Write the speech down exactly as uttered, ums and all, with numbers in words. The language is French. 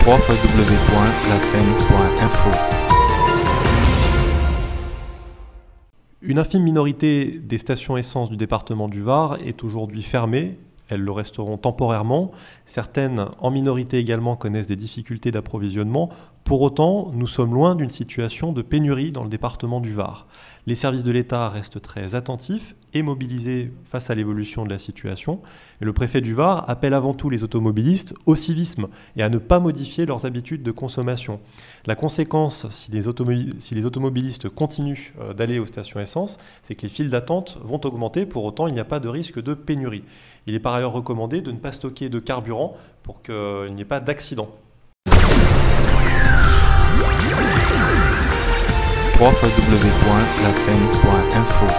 w w w point la seine point info. Une infime minorité des stations essence du département du Var est aujourd'hui fermée. Elles le resteront temporairement. Certaines, en minorité également, connaissent des difficultés d'approvisionnement. Pour autant, nous sommes loin d'une situation de pénurie dans le département du Var. Les services de l'État restent très attentifs et mobilisés face à l'évolution de la situation. Et le préfet du Var appelle avant tout les automobilistes au civisme et à ne pas modifier leurs habitudes de consommation. La conséquence, si les, automobilistes, si les automobilistes continuent d'aller aux stations essence, c'est que les files d'attente vont augmenter. Pour autant, il n'y a pas de risque de pénurie. Il est par ailleurs recommandé de ne pas stocker de carburant pour qu'il n'y ait pas d'accident. w w w point la seine point info